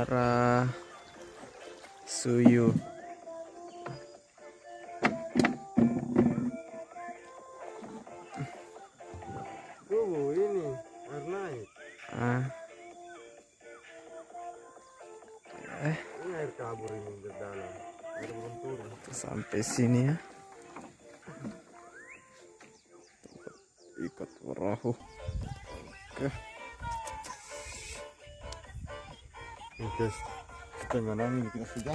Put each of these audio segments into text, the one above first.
para suyu. Ini air naik. Ini air kabur ini di dalam. Air belum turun. Sampai sini ya. Ikat perahu. Oke. Oke, setengah angin kita sudah.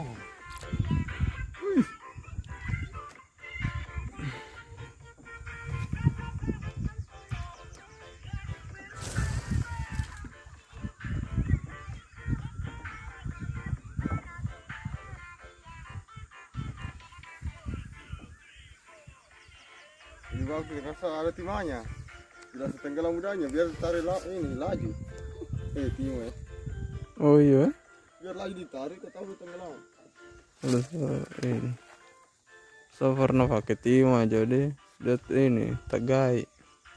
Ini bagus, rasa ada timahnya. Tidak setenggelam mudanya, biar tarik ini laju. Timah. Oh iya. Biar lagi ditarik, kau tahu tenggelam. Terus ini. So pernah pakai timah jadi lihat ini tagai.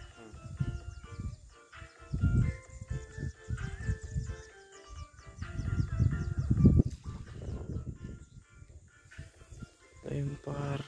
Lempar.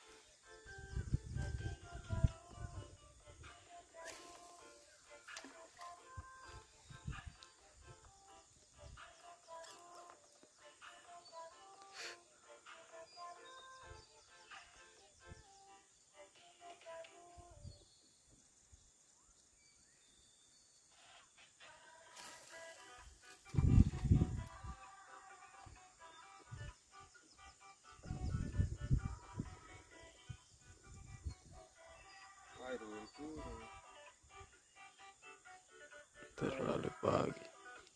Terlalu pagi.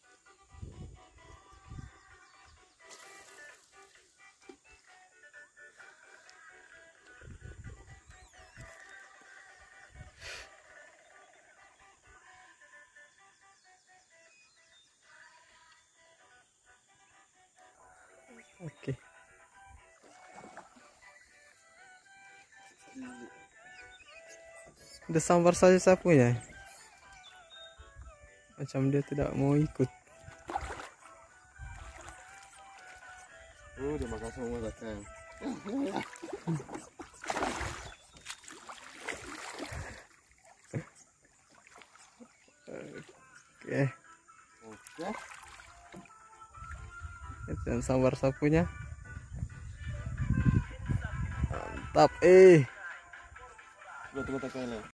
Oke. Udah sambar saja sapunya. Macam dia tidak mau ikut. Oh, dia makan semua datang. Oke. Itu yang sambar sapunya. Mantap. Betul-betul kayaknya.